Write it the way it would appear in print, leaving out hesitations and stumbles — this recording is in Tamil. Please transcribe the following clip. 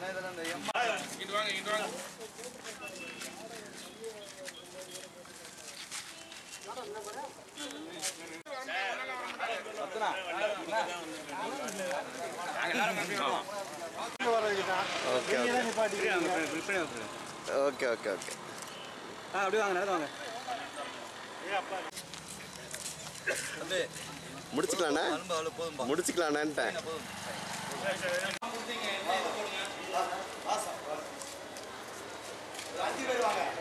ஓகே ஓகே ஓகே அப்படியே வாங்க நடந்து வாங்க முடிச்சுக்கலாண்ணா முடிச்சுக்கலாண்ணேன்ட்டேன் அஞ்சு பேர் வாங்க